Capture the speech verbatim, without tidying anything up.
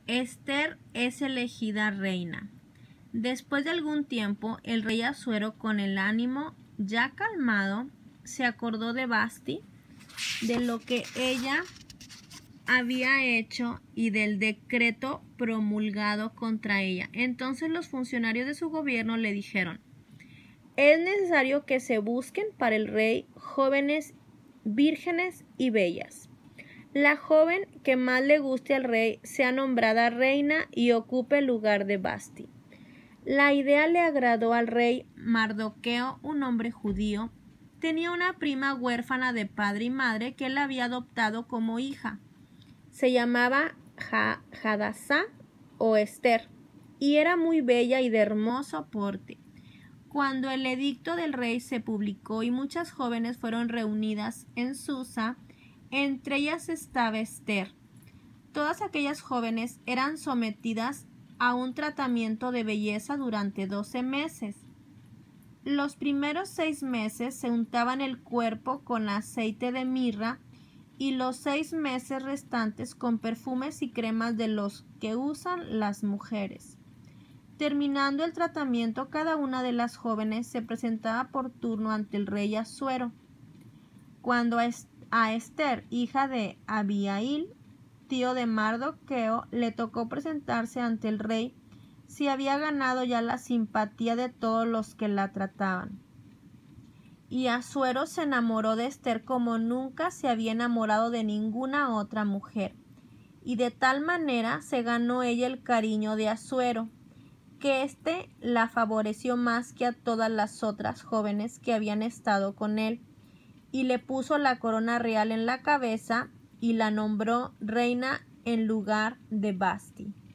Ester es elegida reina. Después de algún tiempo, el rey Asuero, con el ánimo ya calmado, se acordó de Vasti, de lo que ella había hecho y del decreto promulgado contra ella. Entonces los funcionarios de su gobierno le dijeron: es necesario que se busquen para el rey jóvenes, vírgenes y bellas. La joven que más le guste al rey sea nombrada reina y ocupe el lugar de Vasti. La idea le agradó al rey. Mardoqueo, un hombre judío, tenía una prima huérfana de padre y madre que él había adoptado como hija. Se llamaba Hadasá o Ester y era muy bella y de hermoso porte. Cuando el edicto del rey se publicó y muchas jóvenes fueron reunidas en Susa, entre ellas estaba Ester. Todas aquellas jóvenes eran sometidas a un tratamiento de belleza durante doce meses. Los primeros seis meses se untaban el cuerpo con aceite de mirra y los seis meses restantes con perfumes y cremas de los que usan las mujeres. Terminando el tratamiento, cada una de las jóvenes se presentaba por turno ante el rey Asuero. Cuando a Ester, hija de Abihail, tío de Mardoqueo, le tocó presentarse ante el rey, se había ganado ya la simpatía de todos los que la trataban. Y Asuero se enamoró de Ester como nunca se había enamorado de ninguna otra mujer, y de tal manera se ganó ella el cariño de Asuero, que éste la favoreció más que a todas las otras jóvenes que habían estado con él, y le puso la corona real en la cabeza y la nombró reina en lugar de Vasti.